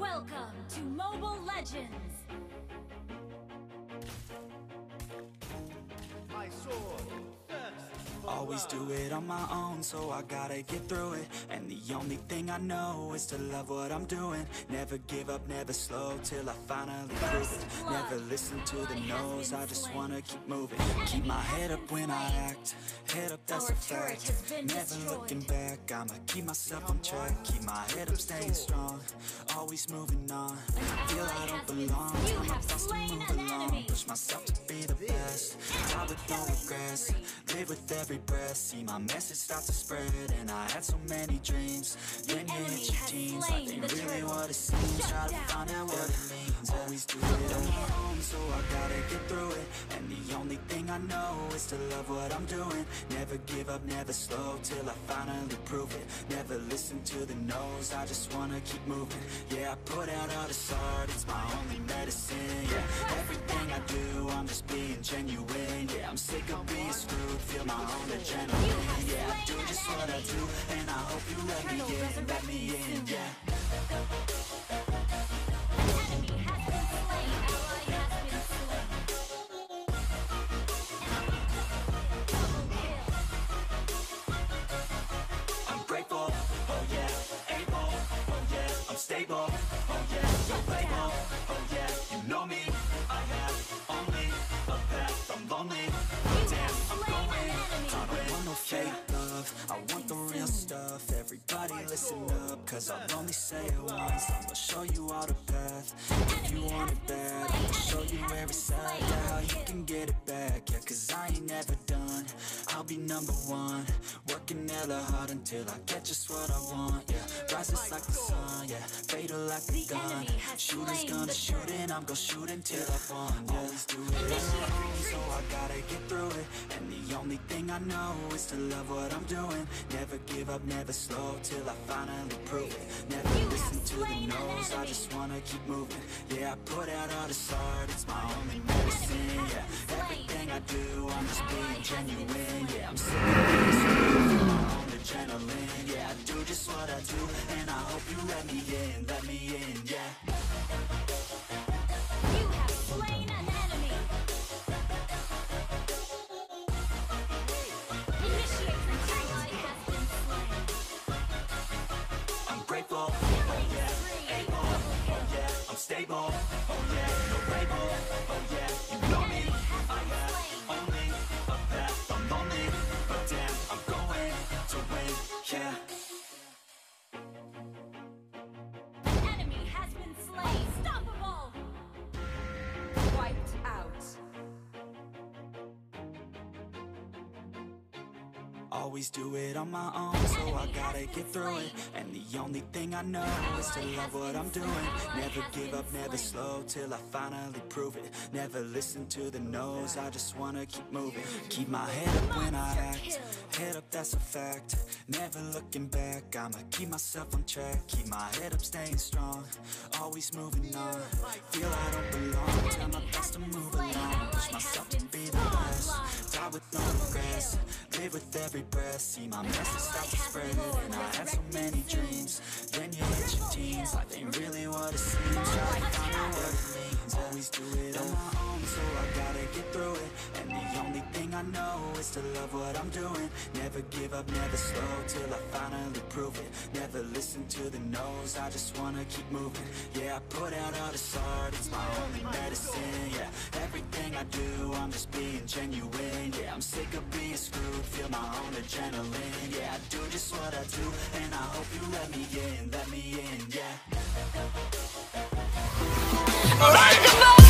Welcome to Mobile Legends! My sword thirsts for Always blood. do it on my own, so I gotta get through it. And the only thing I know is to love what I'm doing. Never give up, never slow, till I finally prove it. Never listen to the no's, I just wanna keep moving. Keep my head up when I act, head up, that's a fact. Never looking back, I'ma keep myself on track. Keep my head up, staying strong, always moving on. Feel I don't belong, tell my thoughts to move along. Push myself to be the best, die with no regrets. Live with every breath, see my message start to spread. And I had so many dreams, then you hit your teens. Life ain't really what it seems, try to find out what it means. Always do it on my own, so I gotta get through it. And the only thing I know is to love what I'm doing. Never give up, never slow, till I finally prove it. Never listen to the no's, I just wanna keep moving. Yeah, I put out all this art, it's my only medicine. Yeah, everything I do, I'm just being genuine. Yeah, I'm sick of being screwed, feel my own adrenaline. Yeah, I do just what I do, and I hope you let me in, let me in, yeah. I'm grateful, oh yeah, able, oh yeah, I'm stable, oh yeah, so label, oh yeah, you know me, I have only a path, I'm lonely, but damn, I'm going, I don't want no fake love, I want the real stuff. Everybody listen up, cause I'll only say it once. I'ma show you all the path, if you want it bad, I'ma show you where it's at, yeah, how you can get it back, yeah, cause I ain't never done, I'll be number one, working hella hard until I get just what I want, yeah, rises like the sun, yeah, fatal like a gun, shooter's gonna shoot and I'm gonna shoot until I won, yeah. Always do it on my own, so I gotta get through it, and the only thing I know is to love what I'm doing. Never give up, never slow, till I finally prove it. Never listen to the no's, I just wanna keep moving. Yeah, I put out all this art, it's my only medicine. Yeah, everything I do, I'm just being genuine. Yeah, I'm sick of being screwed, feel my own adrenaline. Yeah, I do just what I do, and I hope you let me in, yeah. You have slain an enemy! Initiate retreat! Has been slain. I'm grateful, oh yeah, able, oh yeah, I'm stable, oh yeah, no label, oh yeah, you know me, I have only a path, I'm lonely, but damn, I'm going to win, yeah. Enemy has been slain! Unstoppable! Wiped out. Always do it on my own, so I gotta get through it. And the only thing I know is to love what I'm doing. Never give up, never slow, till I finally prove it. Never listen to the no's, I just wanna keep moving. Keep my head up when I act, head up, that's a fact. Never looking back, I'ma keep myself on track. Keep my head up, staying strong, always moving on. Feel I don't belong, tell my thoughts to move along. Push myself to be the best, die with no regrets. Live with every breath, see my message start to spread. And I had so many dreams, then you hit your teens. Life ain't really what it seems, try to find out what it means. Always do it on my own, so I gotta get through it. And the only thing I know is to love what I'm doing. Never give up, never slow, till I finally prove it. Never listen to the no's, I just wanna keep moving. Yeah, I put out all this art, it's my only medicine. Yeah, everything I do, I'm just being genuine. Yeah, I'm sick of being screwed, feel my own adrenaline. Yeah, I do just what I do, and I hope you let me in, yeah. Like a